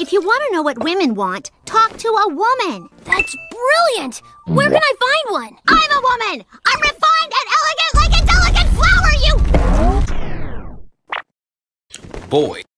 If you want to know what women want, talk to a woman. That's brilliant! Where can I find one? I'm a woman! I'm refined and elegant like a delicate flower, you... Boy.